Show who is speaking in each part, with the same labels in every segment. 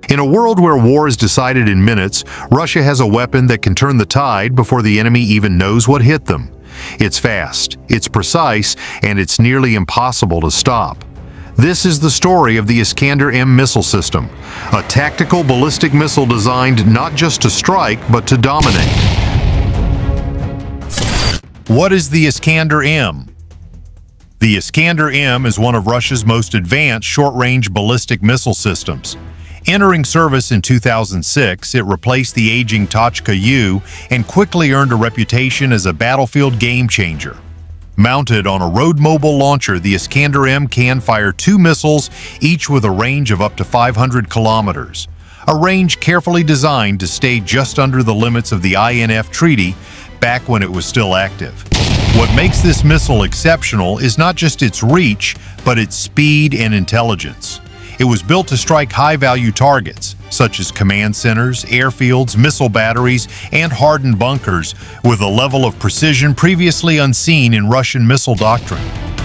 Speaker 1: In a world where war is decided in minutes, Russia has a weapon that can turn the tide before the enemy even knows what hit them. It's fast, it's precise, and it's nearly impossible to stop. This is the story of the EscanderM missile system, a tactical ballistic missile designed not just to strike, but to dominate. What is the EscanderM? The EscanderM is one of Russia's most advanced short-range ballistic missile systems. Entering service in 2006, it replaced the aging Tochka-U and quickly earned a reputation as a battlefield game-changer. Mounted on a road-mobile launcher, the EscanderM can fire 2 missiles, each with a range of up to 500 kilometers, a range carefully designed to stay just under the limits of the INF Treaty back when it was still active. What makes this missile exceptional is not just its reach, but its speed and intelligence. It was built to strike high-value targets, such as command centers, airfields, missile batteries, and hardened bunkers, with a level of precision previously unseen in Russian missile doctrine.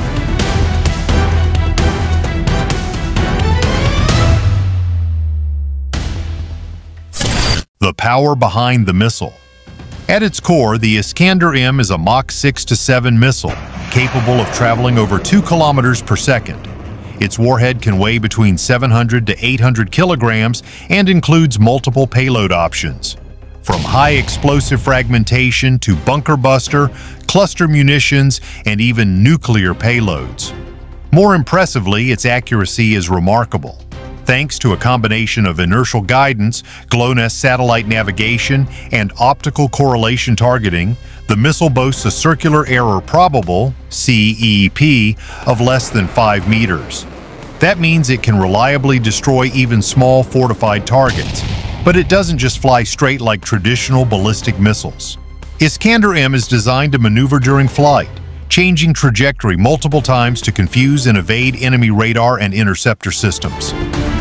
Speaker 1: The power behind the missile. At its core, the EscanderM is a Mach 6 to 7 missile, capable of traveling over 2 kilometers per second. Its warhead can weigh between 700 to 800 kilograms and includes multiple payload options, from high explosive fragmentation to bunker buster, cluster munitions, and even nuclear payloads. More impressively, its accuracy is remarkable. Thanks to a combination of inertial guidance, GLONASS satellite navigation, and optical correlation targeting, the missile boasts a circular error probable, CEP, of less than 5 meters. That means it can reliably destroy even small fortified targets. But it doesn't just fly straight like traditional ballistic missiles. EscanderM is designed to maneuver during flight, changing trajectory multiple times to confuse and evade enemy radar and interceptor systems.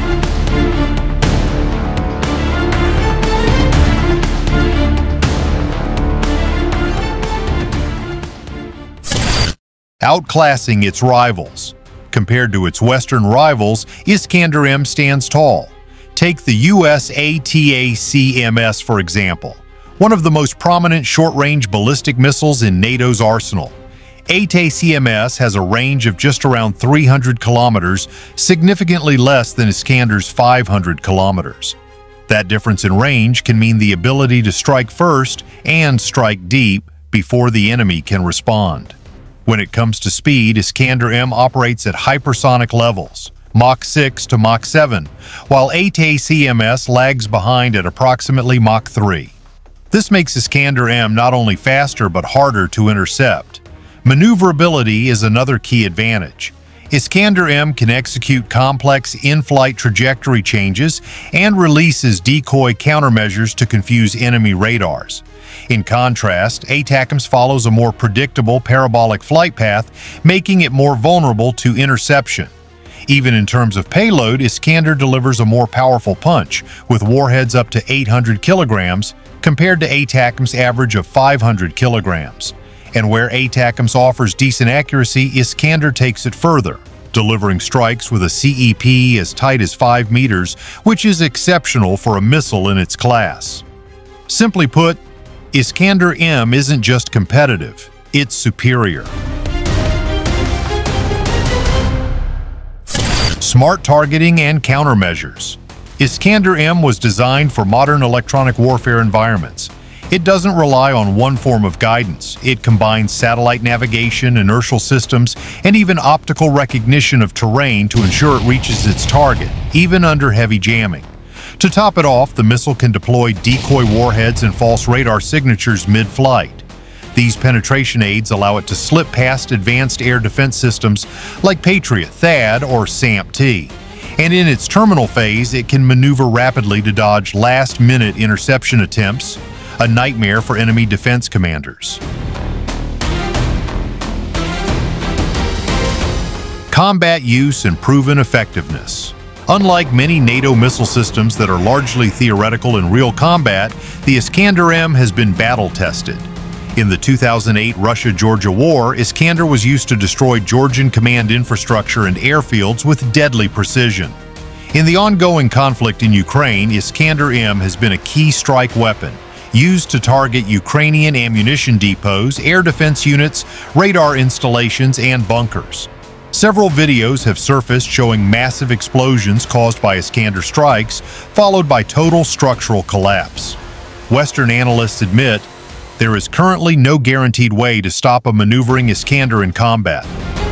Speaker 1: Outclassing its rivals. Compared to its Western rivals, EscanderM stands tall. Take the US ATACMS, for example, one of the most prominent short-range ballistic missiles in NATO's arsenal. ATACMS has a range of just around 300 kilometers, significantly less than Iskander's 500 kilometers. That difference in range can mean the ability to strike first and strike deep before the enemy can respond. When it comes to speed, EscanderM operates at hypersonic levels, Mach 6 to Mach 7, while ATACMS lags behind at approximately Mach 3. This makes EscanderM not only faster but harder to intercept. Maneuverability is another key advantage. EscanderM can execute complex in-flight trajectory changes and releases decoy countermeasures to confuse enemy radars. In contrast, ATACMS follows a more predictable parabolic flight path, making it more vulnerable to interception. Even in terms of payload, Iskander delivers a more powerful punch, with warheads up to 800 kilograms, compared to ATACMS' average of 500 kilograms. And where ATACMS offers decent accuracy, Iskander takes it further, delivering strikes with a CEP as tight as 5 meters, which is exceptional for a missile in its class. Simply put, EscanderM isn't just competitive, it's superior. Smart targeting and countermeasures. EscanderM was designed for modern electronic warfare environments. It doesn't rely on one form of guidance. It combines satellite navigation, inertial systems, and even optical recognition of terrain to ensure it reaches its target, even under heavy jamming. To top it off, the missile can deploy decoy warheads and false radar signatures mid-flight. These penetration aids allow it to slip past advanced air defense systems like Patriot, THAAD, or SAMP-T. And in its terminal phase, it can maneuver rapidly to dodge last-minute interception attempts, a nightmare for enemy defense commanders. Combat use and proven effectiveness. Unlike many NATO missile systems that are largely theoretical in real combat, the EscanderM has been battle-tested. In the 2008 Russia-Georgia War, Iskander was used to destroy Georgian command infrastructure and airfields with deadly precision. In the ongoing conflict in Ukraine, Iskander-M has been a key strike weapon, used to target Ukrainian ammunition depots, air defense units, radar installations, and bunkers. Several videos have surfaced showing massive explosions caused by Iskander strikes, followed by total structural collapse. Western analysts admit there is currently no guaranteed way to stop a maneuvering Iskander in combat.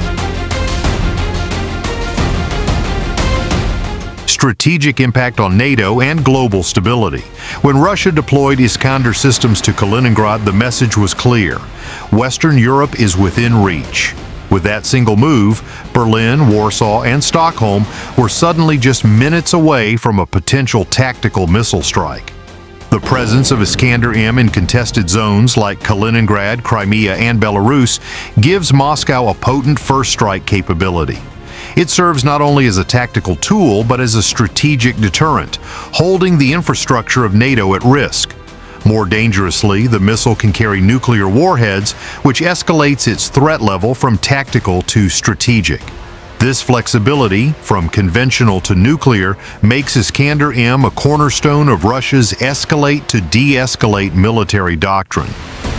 Speaker 1: Strategic impact on NATO and global stability. When Russia deployed Iskander systems to Kaliningrad, the message was clear: Western Europe is within reach. With that single move, Berlin, Warsaw, and Stockholm were suddenly just minutes away from a potential tactical missile strike. The presence of Iskander-M in contested zones like Kaliningrad, Crimea, and Belarus gives Moscow a potent first strike capability. It serves not only as a tactical tool, but as a strategic deterrent, holding the infrastructure of NATO at risk. More dangerously, the missile can carry nuclear warheads, which escalates its threat level from tactical to strategic. This flexibility, from conventional to nuclear, makes Iskander-M a cornerstone of Russia's escalate to de-escalate military doctrine.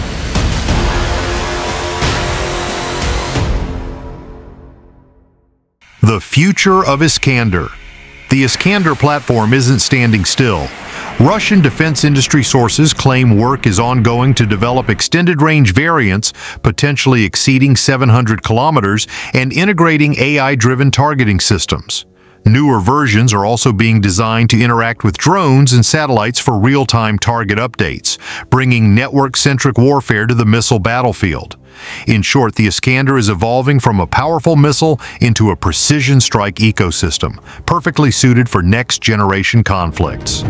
Speaker 1: The future of Iskander. The Iskander platform isn't standing still. Russian defense industry sources claim work is ongoing to develop extended-range variants, potentially exceeding 700 kilometers, and integrating AI-driven targeting systems. Newer versions are also being designed to interact with drones and satellites for real-time target updates, bringing network-centric warfare to the missile battlefield. In short, the Iskander is evolving from a powerful missile into a precision strike ecosystem, perfectly suited for next-generation conflicts.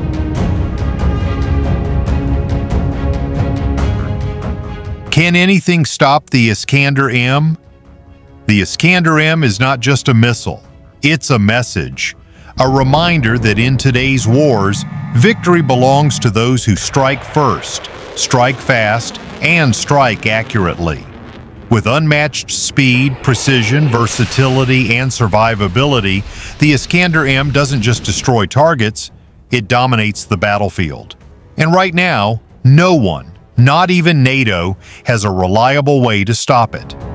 Speaker 1: Can anything stop the Iskander-M? The Iskander-M is not just a missile. It's a message, a reminder that in today's wars, victory belongs to those who strike first, strike fast, and strike accurately. With unmatched speed, precision, versatility, and survivability, the Iskander-M doesn't just destroy targets, it dominates the battlefield. And right now, no one, not even NATO, has a reliable way to stop it.